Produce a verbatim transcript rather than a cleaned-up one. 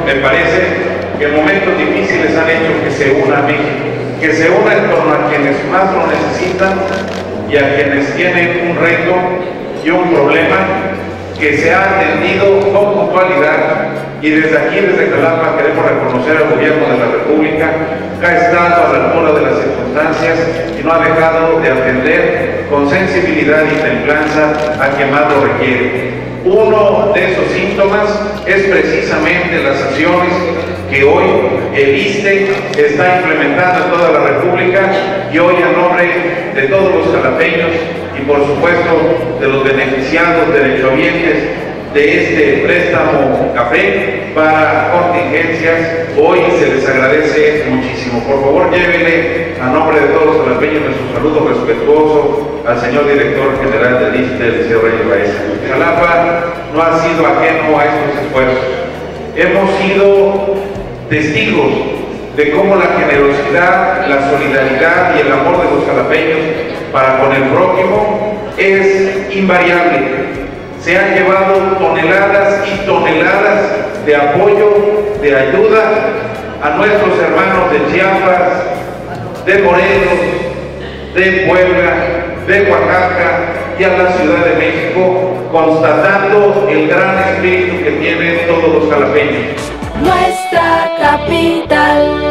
me parece que momentos difíciles han hecho que se una México, que se una en torno a quienes más lo necesitan y a quienes tienen un reto y un problema que se ha atendido con puntualidad, y desde aquí, desde Jalapa, queremos reconocer al gobierno de la República que ha estado a la altura de las circunstancias y no ha dejado de atender con sensibilidad y templanza a quien más lo requiere. Uno de esos síntomas es precisamente las acciones que hoy el I S S S T E está implementando en toda la República, y hoy a nombre de todos los jalapeños y por supuesto de los beneficiados derechohabientes de este préstamo café para contingencias, hoy se les agradece muchísimo. Por favor, llévenle a nombre de todos los jalapeños nuestro saludo respetuoso al señor director general del I S S S T E, el señor Reyes Baeza. Jalapa no ha sido ajeno a estos esfuerzos. Hemos sido testigos de cómo la generosidad, la solidaridad y el amor de los jalapeños para con el prójimo es invariable. Se han llevado toneladas y toneladas de apoyo, de ayuda a nuestros hermanos de Chiapas, de Morelos, de Puebla, de Oaxaca y a la Ciudad de México, constatando el gran espíritu que tienen todos los jalapeños. Nuestra capital.